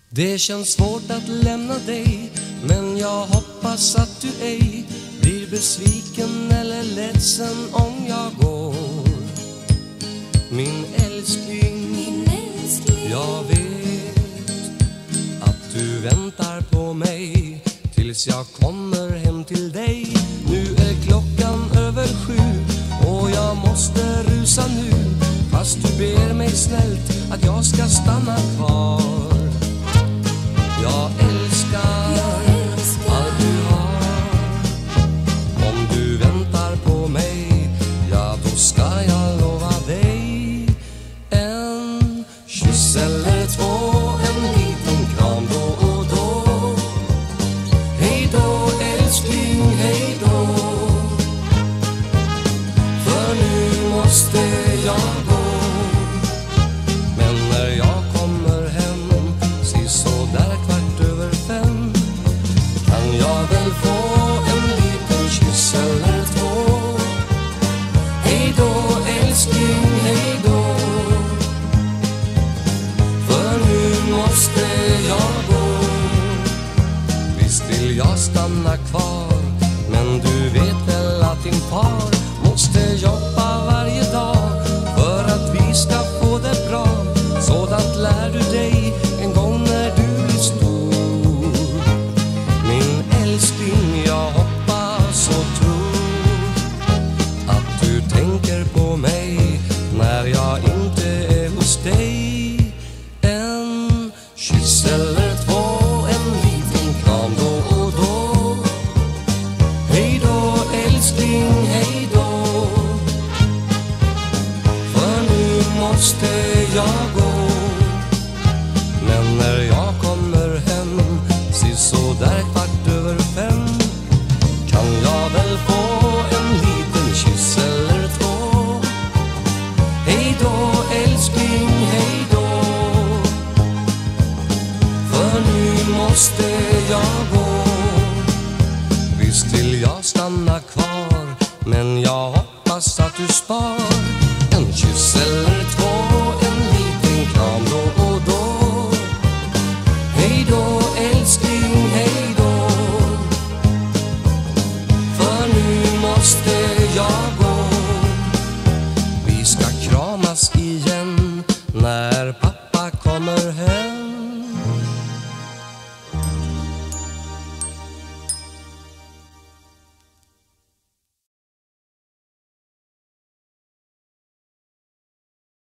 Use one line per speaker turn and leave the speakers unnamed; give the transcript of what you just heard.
Det känns svårt att lämna dig, men jag hoppas att du ej blir besviken eller ledsen om jag går. Min älskling, jag vet att du väntar på mig tills jag kommer hem till dig. Nu är klockan över 7 och jag måste rusa nu, fast du ber mig snällt att jag ska stanna kvar. Jag älskar allt du har. Om du väntar på mig, ja då ska jag lova dig en kyss eller två, en liten kram då och då. Hej då älskling, hej då. För nu måste jag gå. Men när jag kommer hem, så där 5:15, kan jag väl få en liten kyss eller två. Hej då älskling, hej då. För nu måste jag gå. Visst vill jag stanna kvar, men du vet väl att din far måste jobba varje dag för att vi ska få det bra. Sådant lär du dig en gång när du blir stor. Min älskling, jag hoppas och tror att du tänker på mig när jag inte är hos dig. En kyss eller två, en liten kram då och då. Hej då älskling, hej då. För nu måste jag gå. Men när jag kommer hem, så där 5:15, kan jag väl få en liten kyss eller två. Hej då älskling, hej då. För nu måste jag gå. Visst vill jag stanna kvar, men jag hoppas att du spar en kyss eller två, en liten kram då och då. Hej då älskling, hej då. För nu måste jag gå. Vi ska kramas igen